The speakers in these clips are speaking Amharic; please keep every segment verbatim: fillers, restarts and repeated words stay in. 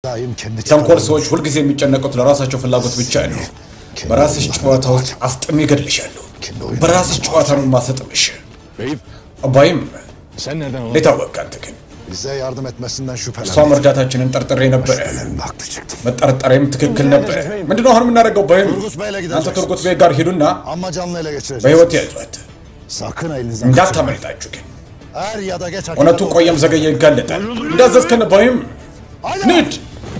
ተንኮል ሰዎች ሁልጊዜ የሚጨነቁት ለራሳቸው ፍላጎት ብቻ ነው። በራስሽ ጨዋታ ውስጥ አስጥሜ እገድልሻለሁ። በራስሽ ጨዋታ ነው ማሰጥምሽ። አባይም ለታወቀ አንተ ግን እሷ መርዳታችንን ጠርጥሬ ነበር። መጠርጠሬም ትክክል ነበር። ምንድነው አሁን የምናደርገው? አባይም አንተ ቱርጉት ቤት ጋር ሄዱና በህይወት ያዟት። እንዳታመልጣችሁ ግን እውነቱ ቆየም ዘገየ ይጋለጣል። እንዳዘዝከን አባይም ንድ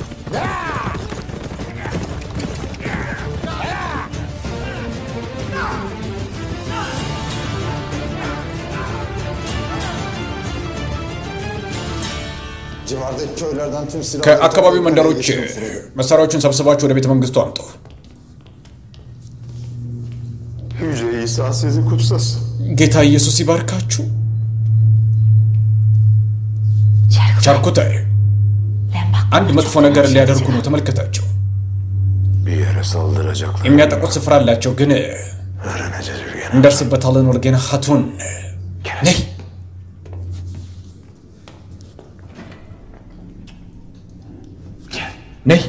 ከአካባቢው መንደሮች መሳሪያዎችን ሰብስባችሁ ወደ ቤተ መንግስቱ አምጡ። ጌታ ኢየሱስ ይባርካችሁ። ቻርኩታይ አንድ መጥፎ ነገር ሊያደርጉ ነው። ተመልከታቸው። የሚያጠቁት ስፍራ አላቸው፣ ግን እንደርስበታለን። ወልጌና ሀቱን ነይ ነይ።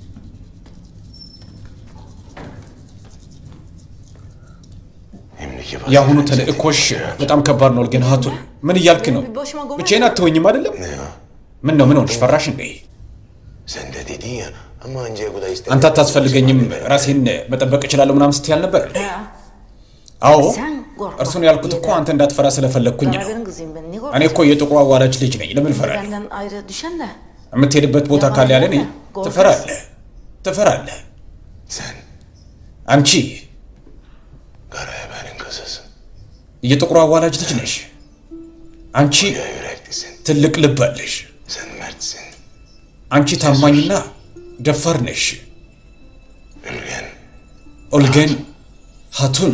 የአሁኑ ተልእኮሽ በጣም ከባድ ነው። ወልጌና ሀቱን ምን እያልክ ነው? ብቻዬን አትወኝም አይደለም? ምን ነው ምን ሆንሽ? ፈራሽ እንዴ? አንተ አታስፈልገኝም፣ ራሴን መጠበቅ እችላለሁ ምናምን ስትይ አልነበር? አዎ እርሱን ያልኩት እኮ አንተ እንዳትፈራ ስለፈለግኩኝ ነው። እኔ እኮ የጥቁር አዋላጅ ልጅ ነኝ። ለምን እፈራለሁ? የምትሄድበት ቦታ ካለ ያለ እኔ ትፈራለህ ትፈራለህ። አንቺ የጥቁር አዋላጅ ልጅ ነሽ። አንቺ ትልቅ ልብ አለሽ። አንቺ ታማኝና ደፋር ነሽ። ኦልጌን ሀቱን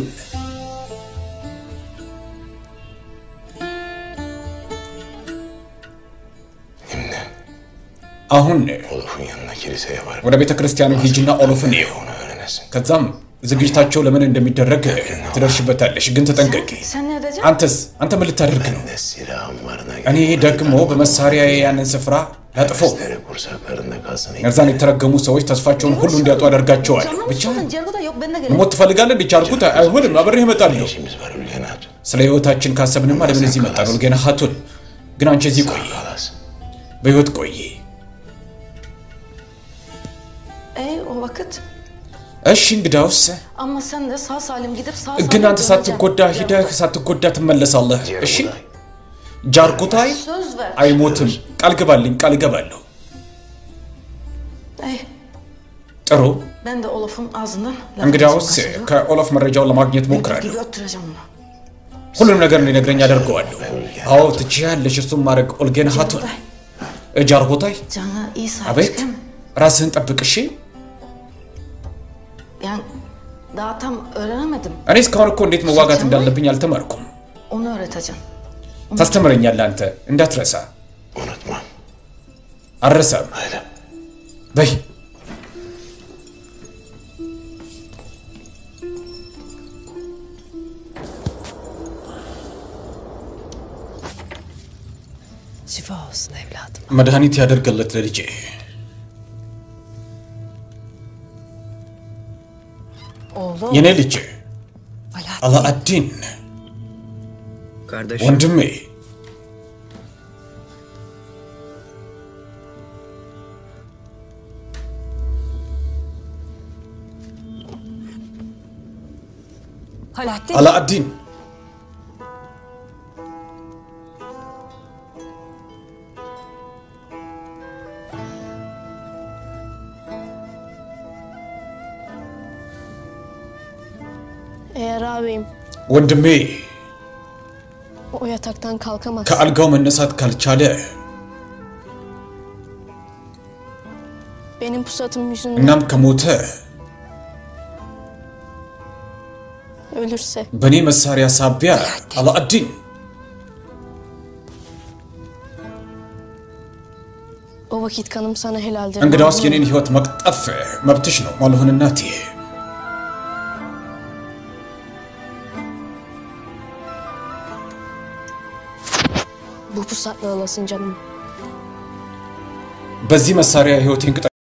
አሁን ወደ ቤተ ክርስቲያኑ ሂጂና ኦሎፍን ይሁ። ከዛም ዝግጅታቸው ለምን እንደሚደረግ ትደርሽበታለሽ። ግን ተጠንቀቂ። አንተስ አንተ ምን ልታደርግ ነው? እኔ ደግሞ በመሳሪያ ያንን ስፍራ ላጥፈው። እነዛን የተረገሙ ሰዎች ተስፋቸውን ሁሉ እንዲያጡ አደርጋቸዋል። ብቻ ሞት ትፈልጋለህ? እንዲቻርኩት አይሆንም። አብሬህ እመጣለሁ። ስለ ህይወታችን ካሰብንማ ለምን እዚህ መጣን? ወልጌና ሀቱን ግን አንቺ እዚህ ቆይ፣ በህይወት ቆይ። እሺ እንግዳውስ ግን አንተ ሳትጎዳ ሂደህ ሳትጎዳ ትመለሳለህ። እሺ ጃርኩታይ አይሞትም። ቃል ገባልኝ፣ ቃል ገባለሁ። ጥሩ እንግዳውስ ከኦሎፍ መረጃውን ለማግኘት ሞክራለሁ። ሁሉንም ነገር እንዲነግረኝ አደርገዋለሁ። አዎ ትችያለሽ እሱን ማድረግ። ኦልጌና ሀቱን ጃርኩታይ አቤት፣ ራስህን ጠብቅ። እሺ እኔ እስካሁን እኮ እንዴት መዋጋት እንዳለብኝ አልተማርኩም። ታስተምረኛለህ አንተ። እንዳትረሳ። አልረሳም። በይ መድኃኒት ያደርገለት ለልጄ። የኔ ልጅ አላአዲን ወንድሜ፣ አላአዲን ወንድሜ ከአልጋው መነሳት ካልቻለ እናም ከሞተ በእኔ መሳሪያ ሳቢያ አላአዲን እንግዳውስ የኔን ህይወት መቅጠፍ መብትሽ ነው። ማለሁን እናቴ በዚህ መሳሪያ ህይወቴን